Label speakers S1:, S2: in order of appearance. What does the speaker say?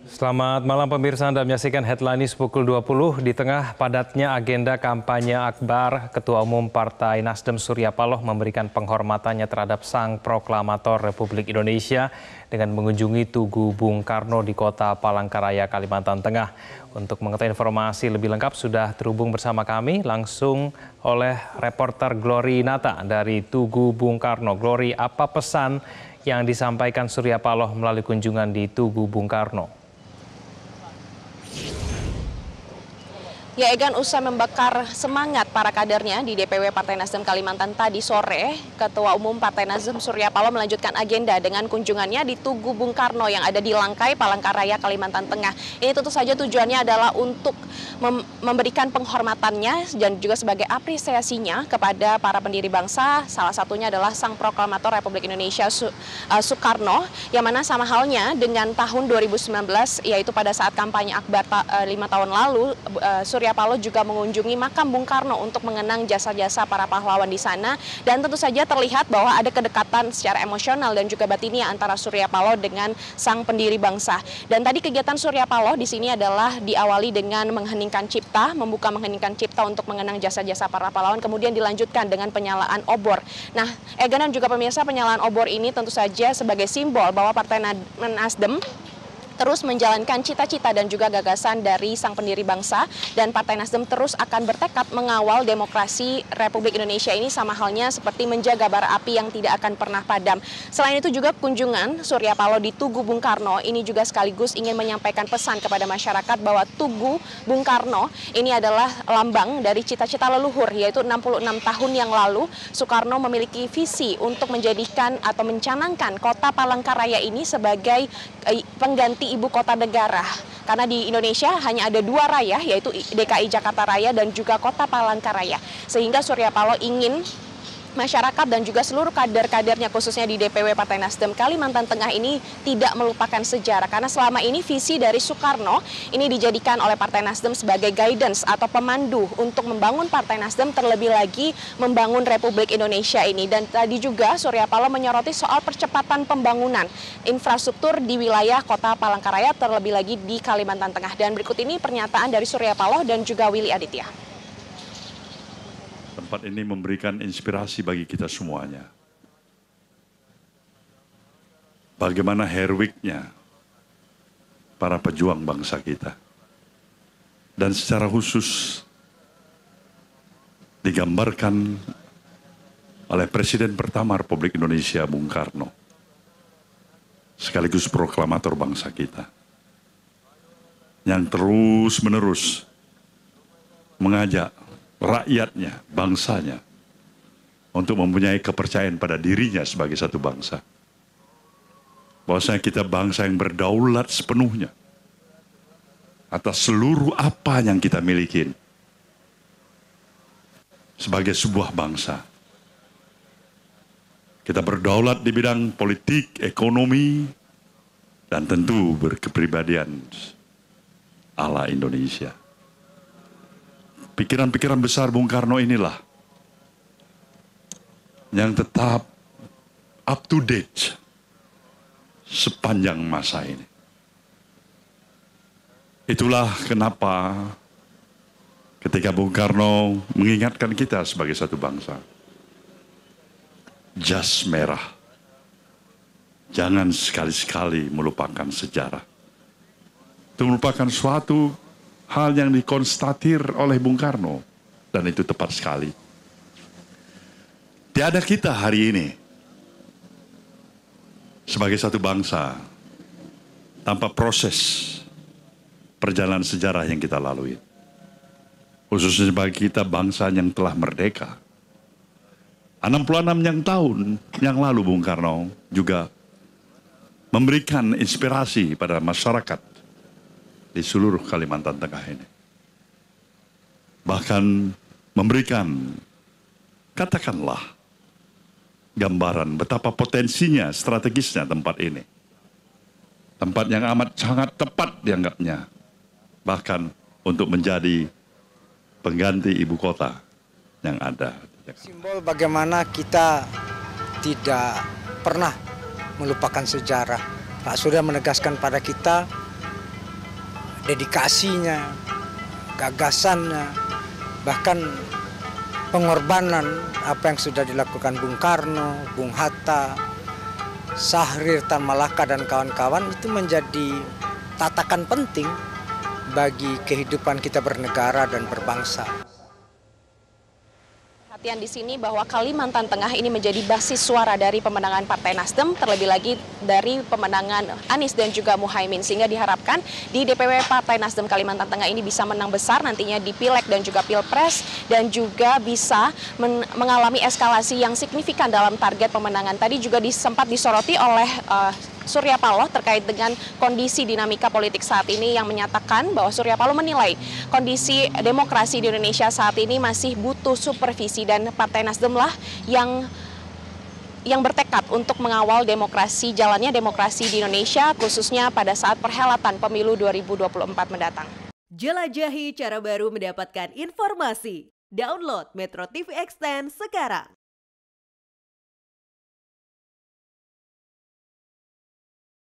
S1: Selamat malam pemirsa, Anda menyaksikan Headline News pukul 20 di tengah padatnya agenda kampanye akbar. Ketua Umum Partai Nasdem Surya Paloh memberikan penghormatannya terhadap Sang Proklamator Republik Indonesia dengan mengunjungi Tugu Bung Karno di kota Palangkaraya, Kalimantan Tengah. Untuk mengetahui informasi lebih lengkap sudah terhubung bersama kami langsung oleh reporter Glory Nata dari Tugu Bung Karno. Glory, apa pesan yang disampaikan Surya Paloh melalui kunjungan di Tugu Bung Karno?
S2: Ya, Egan, usai membakar semangat para kadernya di DPW Partai Nasdem Kalimantan tadi sore, Ketua Umum Partai Nasdem Surya Paloh melanjutkan agenda dengan kunjungannya di Tugu Bung Karno yang ada di Langkai, Palangkaraya, Kalimantan Tengah. Ini tentu saja tujuannya adalah untuk memberikan penghormatannya dan juga sebagai apresiasinya kepada para pendiri bangsa, salah satunya adalah Sang Proklamator Republik Indonesia Soekarno, yang mana sama halnya dengan tahun 2019, yaitu pada saat kampanye akbar 5 tahun lalu, Surya Paloh juga mengunjungi makam Bung Karno untuk mengenang jasa-jasa para pahlawan di sana, dan tentu saja terlihat bahwa ada kedekatan secara emosional dan juga batinnya antara Surya Paloh dengan sang pendiri bangsa. Dan tadi kegiatan Surya Paloh di sini adalah diawali dengan mengheningkan cipta, membuka mengheningkan cipta untuk mengenang jasa-jasa para pahlawan, kemudian dilanjutkan dengan penyalaan obor. Nah, Egan dan juga pemirsa, penyalaan obor ini tentu saja sebagai simbol bahwa Partai Nasdem terus menjalankan cita-cita dan juga gagasan dari sang pendiri bangsa, dan Partai Nasdem terus akan bertekad mengawal demokrasi Republik Indonesia ini sama halnya seperti menjaga bara api yang tidak akan pernah padam. Selain itu juga kunjungan Surya Paloh di Tugu Bung Karno ini juga sekaligus ingin menyampaikan pesan kepada masyarakat bahwa Tugu Bung Karno ini adalah lambang dari cita-cita leluhur, yaitu 66 tahun yang lalu Soekarno memiliki visi untuk menjadikan atau mencanangkan kota Palangkaraya ini sebagai pengganti ibu kota negara, karena di Indonesia hanya ada dua raya, yaitu DKI Jakarta Raya dan juga kota Palangkaraya, sehingga Surya Paloh ingin masyarakat dan juga seluruh kader-kadernya khususnya di DPW Partai Nasdem Kalimantan Tengah ini tidak melupakan sejarah, karena selama ini visi dari Soekarno ini dijadikan oleh Partai Nasdem sebagai guidance atau pemandu untuk membangun Partai Nasdem, terlebih lagi membangun Republik Indonesia ini. Dan tadi juga Surya Paloh menyoroti soal percepatan pembangunan infrastruktur di wilayah kota Palangkaraya, terlebih lagi di Kalimantan Tengah. Dan berikut ini pernyataan dari Surya Paloh dan juga Willy Aditya.
S3: Tempat ini memberikan inspirasi bagi kita semuanya. Bagaimana heroiknya para pejuang bangsa kita. Dan secara khusus digambarkan oleh Presiden pertama Republik Indonesia, Bung Karno, sekaligus proklamator bangsa kita, yang terus-menerus mengajak rakyatnya, bangsanya, untuk mempunyai kepercayaan pada dirinya sebagai satu bangsa. Bahwasanya kita bangsa yang berdaulat sepenuhnya atas seluruh apa yang kita miliki sebagai sebuah bangsa. Kita berdaulat di bidang politik, ekonomi, dan tentu berkepribadian ala Indonesia. Pikiran-pikiran besar Bung Karno inilah yang tetap up to date sepanjang masa ini. Itulah kenapa ketika Bung Karno mengingatkan kita sebagai satu bangsa, jas merah, jangan sekali-sekali melupakan sejarah. Itu merupakan suatu hal yang dikonstatir oleh Bung Karno, dan itu tepat sekali. Tiada kita hari ini sebagai satu bangsa tanpa proses perjalanan sejarah yang kita lalui. Khususnya bagi kita bangsa yang telah merdeka. 66 tahun yang lalu Bung Karno juga memberikan inspirasi pada masyarakat di seluruh Kalimantan Tengah ini. Bahkan memberikan, katakanlah, gambaran betapa potensinya, strategisnya tempat ini. Tempat yang amat sangat tepat dianggapnya. Bahkan untuk menjadi pengganti ibu kota yang ada.
S4: Simbol bagaimana kita tidak pernah melupakan sejarah. Pak Surya menegaskan pada kita dedikasinya, gagasannya, bahkan pengorbanan apa yang sudah dilakukan Bung Karno, Bung Hatta, Syahrir Tan Malaka dan kawan-kawan itu menjadi tatakan penting bagi kehidupan kita bernegara dan berbangsa.
S2: Perhatian di sini bahwa Kalimantan Tengah ini menjadi basis suara dari pemenangan Partai Nasdem, terlebih lagi dari pemenangan Anies dan juga Muhaimin, sehingga diharapkan di DPW Partai Nasdem Kalimantan Tengah ini bisa menang besar nantinya di Pileg dan juga Pilpres, dan juga bisa mengalami eskalasi yang signifikan dalam target pemenangan. Tadi juga sempat disoroti oleh Surya Paloh terkait dengan kondisi dinamika politik saat ini, yang menyatakan bahwa Surya Paloh menilai kondisi demokrasi di Indonesia saat ini masih butuh supervisi, dan Partai Nasdem lah yang bertekad untuk mengawal jalannya demokrasi di Indonesia, khususnya pada saat perhelatan pemilu 2024 mendatang.
S5: Jelajahi cara baru mendapatkan informasi. Download Metro TV Extend sekarang.